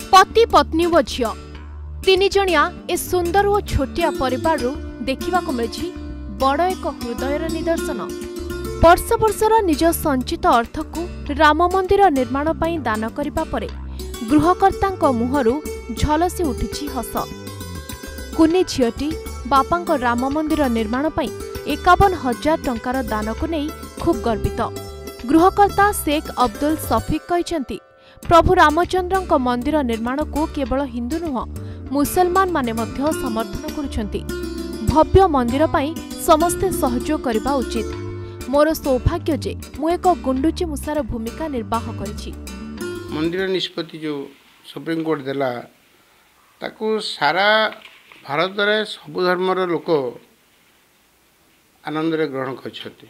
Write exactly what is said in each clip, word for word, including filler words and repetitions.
पति पत्नी व झियो तीन जणिया ए सुंदर और छोटिया परिवार देखा मिली बड़ एक हृदयर निदर्शन। वर्ष वर्षर निज संचित अर्थ को राम मंदिर निर्माण पर दान करने पर गृहकर्ता मुहरु झलसी उठी हस। कुनी झीटी बापा राम मंदिर निर्माण पर एकावन हजार टंकार दान को नहीं खूब गर्वित। गृहकर्ता शेख अब्दुल सफिक कहते प्रभु रामचंद्र मंदिर निर्माण को केवल हिंदू नुह मुसलमान माने मध्य समर्थन करुछंती। भव्य मंदिर पाई समस्ते सहयोग करबा उचित। मोर सौभाग्य जे मु एक गुंडुची मुसार भूमिका निर्वाह करिछि। मंदिर निष्पत्ति जो सुप्रीम कोर्ट देला ताकू सारा भारत रे सब धर्मर लोक आनंद रे ग्रहण करछथि।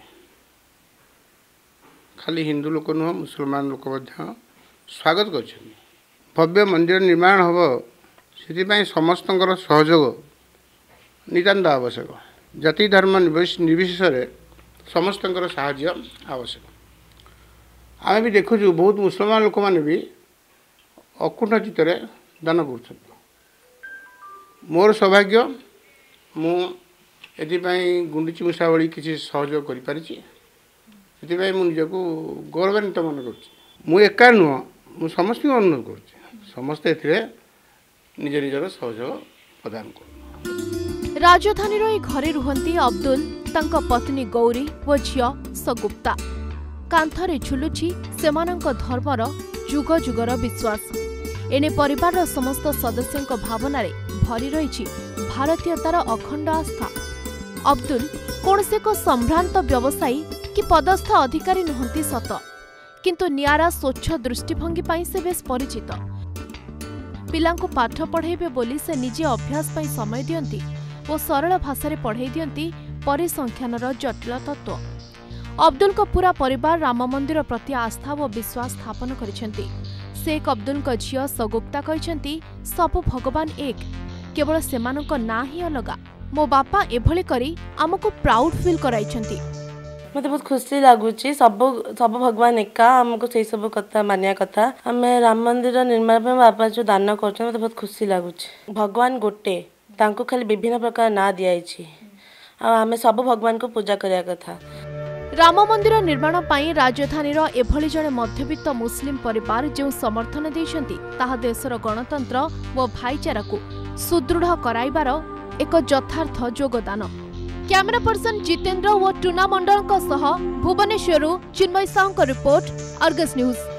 खाली हिंदू लोक नुह मुसलमान लोक मध्य स्वागत करछथि। भव्य मंदिर निर्माण हबो से समस्तंकर सहयोग नितांत आवश्यक। जाति धर्म निर्विशेष समस्तंकर साहाय्य आवश्यक। आम भी देखु बहुत मुसलमान लोक मैंने भी अकुंठ चित्त दान कर। मोर सौभाग्य मुझे गुंडीची मूषा भली किसी सहयोग करें निजक गौरवान्वित मन कर। एका नुह मु समस्त अनुरोध कर समस्ते निज निजर सहयोग प्रदान कर। राजधानीर ए घरे रुहंती अब्दुल तांका पत्नी गौरी व झियो सगुप्ता। कांथरे झुलुछि सेमानंक धर्मर जुग जुगर विश्वास। एने परिवार समस्त सदस्यों भावना रे भरी रही भारतीयतार अखंड आस्था। अब्दुल कौन से को संभ्रांत व्यवसायी कि पदस्थ अधिकारी नुहंती सत, किंतु नियारा स्वच्छ दृष्टिभंगी पाई से बेस परिचित। पिलांको पाठ पढ़ेबे बोली से निजे अभ्यास पाई समय दियंती और सरल भाषा पढ़ाई दियंती परिसंख्यानर जटिल तत्व। अब्दुल को पूरा परिवार राम मंदिर प्रति आस्था और विश्वास स्थापन करिसेंती। शेख अब्दुल को झियो सगुप्ता कहते सबु भगवान एक, केवल सेमानक ना ही अलगा। मो बापा एभली करी आमको प्राउड फील कराइछंती। मत बहुत खुशी लगुच सब सब भगवान एका आमको से सब कथा मानिया कथा। आम राम मंदिर निर्माण में बापा जो दान कर मत बहुत खुशी लगुच। भगवान गोटे तांको खाली विभिन्न प्रकार ना दियाई आम सब भगवान को पूजा करिया कथा। राम मंदिर निर्माण पाई राजधानीर एभली जड़े मध्यवित्त मुस्लिम परिवार जो समर्थन देइछंती ताहा देशर गणतंत्र व भाईचारा को सुदृढ़ कराइबार एक यथार्थ योगदान। कैमरा पर्सन जितेंद्र व Tuna Mandal Bhubaneswar Chinmay Sahoo report, Argus news.